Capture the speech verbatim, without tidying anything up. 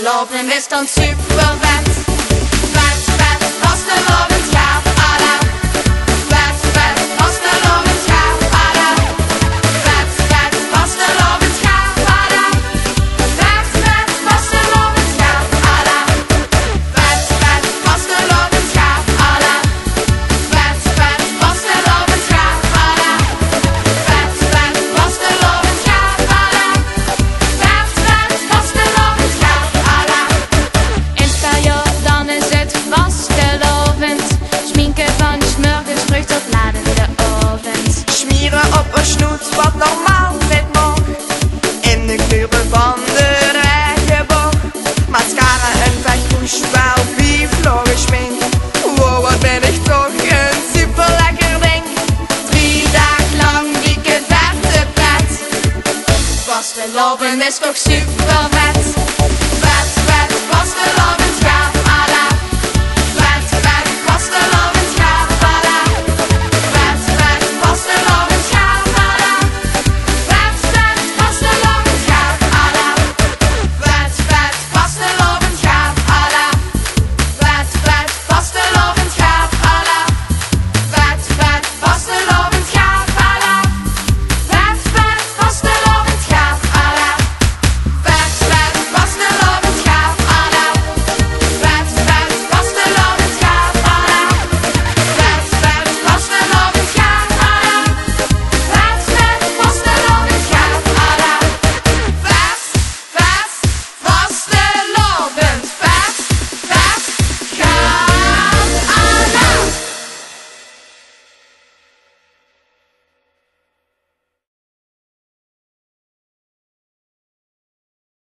Vastelovend is dan super vet. Vet, vet, vastelovend gaat alla. Vet, vet, vastelovend gaat alla. Vet, vet, vastelovend gaat alla. Vet, vet, vastelovend gaat alla. Vet, vet, vastelovend gaat alla. Vet, vet, vastelovend gaat alla. Vet, vet, vastelovend gaat alla. Vet, vet, vastelovend gaat alla. In het periode dan is het vastelovend. Schminken van je smurfjesvrucht tot laat in de ovens. Schmieren op een snoet wat normaal niet mag. In de kleuren van de regenboog. Mascara en vetpoes, wel bieflo geschminkt. Wow, wat ben ik toch een super lekker ding. Drie dagen lang dikke vette pret. Vastelovend is toch super vet.